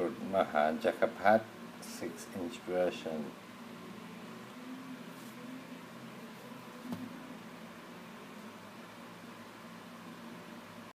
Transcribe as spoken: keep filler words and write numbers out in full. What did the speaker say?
รุฑมหาจักรพรรดิ six inch version